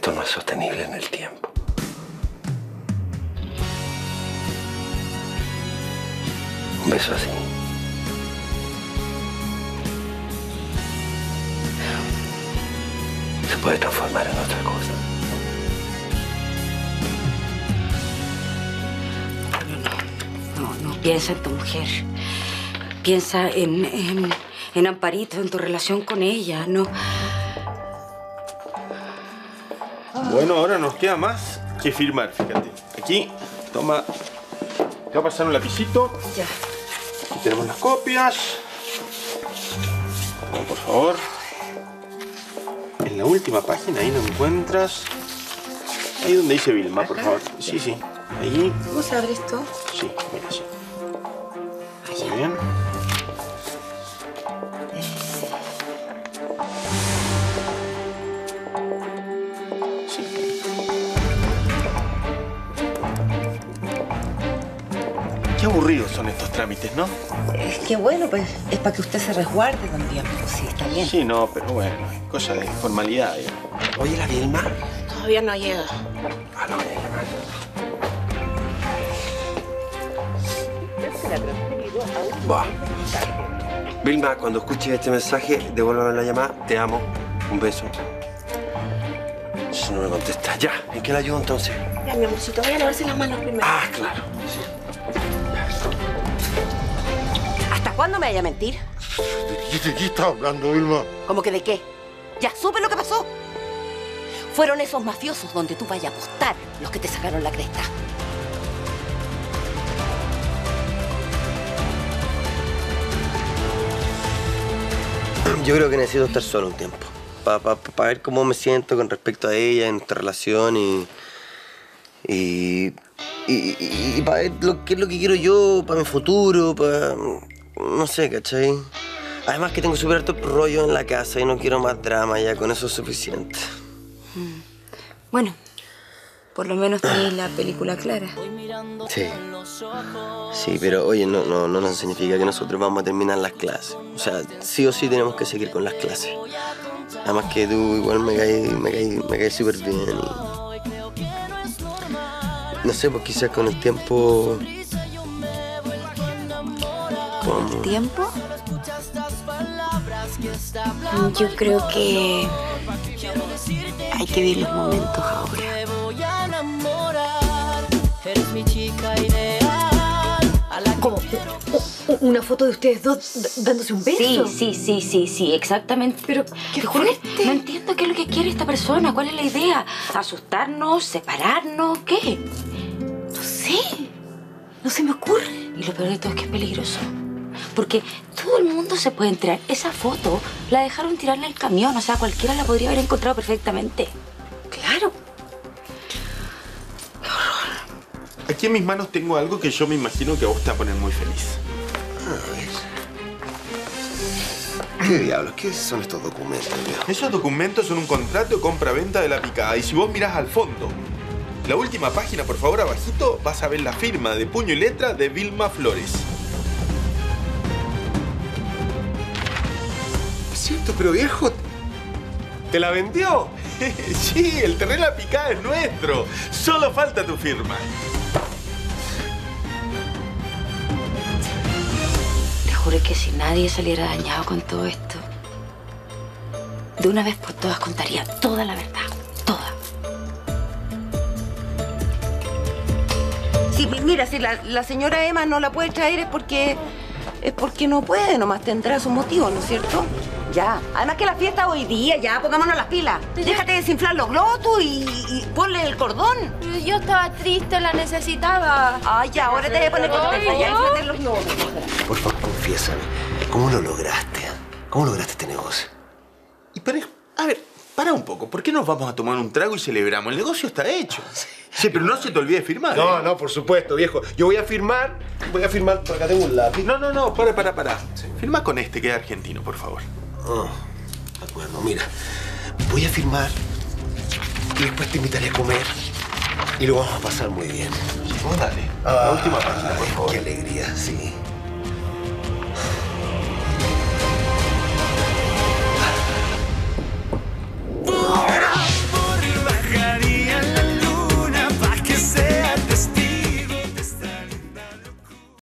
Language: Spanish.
Esto no es sostenible en el tiempo. Un beso así. Se puede transformar en otra cosa. No piensa en tu mujer. Piensa en Amparito, en tu relación con ella, no. Bueno, ahora nos queda más que firmar, fíjate. Aquí, toma. Te va a pasar un lapicito. Ya. Aquí tenemos las copias. Toma, por favor. En la última página, ahí lo encuentras. Ahí donde dice Vilma, por favor. Sí, sí. Ahí. ¿Cómo se abre esto? Sí, mira, sí. Muy bien. Qué aburridos son estos trámites, ¿no? Es que bueno, pues es para que usted se resguarde también, pues sí, está bien. Sí, no, pero bueno, es cosa de formalidad. Oye, la Vilma. Todavía no llega. Ah, no, Buah. Vilma, cuando escuches este mensaje, devuélvame la llamada. Te amo. Un beso. Si no me contesta. Ya, ¿en qué la ayudo entonces? Ya, mi amorcito, voy a lavarse las manos primero. Ah, claro. Sí. ¿Hasta cuándo me vaya a mentir? ¿De qué estás hablando, Vilma? ¿Cómo que de qué? Ya supe lo que pasó. Fueron esos mafiosos donde tú vayas a apostar los que te sacaron la cresta. Yo creo que necesito estar solo un tiempo. Para ver cómo me siento con respecto a ella, en nuestra relación y para ver qué es lo que quiero yo, para mi futuro, para... No sé, ¿cachai? Además que tengo súper harto rollo en la casa y no quiero más drama, ya con eso es suficiente. Bueno, por lo menos tenéis la película clara. Sí. Sí, pero oye, no significa que nosotros vamos a terminar las clases. O sea, sí o sí tenemos que seguir con las clases. Además que tú igual me caes súper bien y... No sé, pues quizás con el tiempo... ¿Cómo? ¿El tiempo? Yo creo que hay que vivir los momentos ahora. ¿Cómo? ¿Una foto de ustedes dos dándose un beso? Sí, exactamente. Pero, ¿qué fuerte? No entiendo qué es lo que quiere esta persona. ¿Cuál es la idea? ¿Asustarnos? ¿Separarnos? ¿Qué? No sé. No se me ocurre. Y lo peor de todo es que es peligroso. Porque todo el mundo se puede enterar. Esa foto la dejaron tirar en el camión. O sea, cualquiera la podría haber encontrado perfectamente. Claro. Aquí en mis manos tengo algo que yo me imagino que a vos te va a poner muy feliz. ¿Qué diablos? ¿Qué son estos documentos, viejo? Esos documentos son un contrato de compra-venta de La Picada. Y si vos mirás al fondo, la última página, por favor, abajito, vas a ver la firma de puño y letra de Vilma Flores. Es cierto, pero viejo, ¿te la vendió? Sí, el terreno de La Picada es nuestro. Solo falta tu firma. Te juro que si nadie saliera dañado con todo esto, de una vez por todas contaría toda la verdad. Toda. Sí, mira, si la señora Emma no la puede traer es porque no puede, nomás tendrá sus motivos, ¿no es cierto? Ya. Además que la fiesta hoy día, ya, pongámonos las pilas. Déjate de desinflar los globos tú y ponle el cordón. Yo estaba triste, la necesitaba. Ay, ya, ahora te voy a poner contenta, ya, inflate los globos. Por favor, confiésame. ¿Cómo lo lograste? ¿Cómo lograste este negocio? Y a ver, para un poco. ¿Por qué nos vamos a tomar un trago y celebramos? El negocio está hecho. Sí, pero no se te olvide firmar. No, por supuesto, viejo. Yo voy a firmar, por acá tengo un lápiz. No, para. Firma con este que es argentino, por favor. Oh, de acuerdo, mira. Voy a firmar y después te invitaré a comer y lo vamos a pasar muy bien. Vos dale. La última página, por favor. Qué alegría, sí.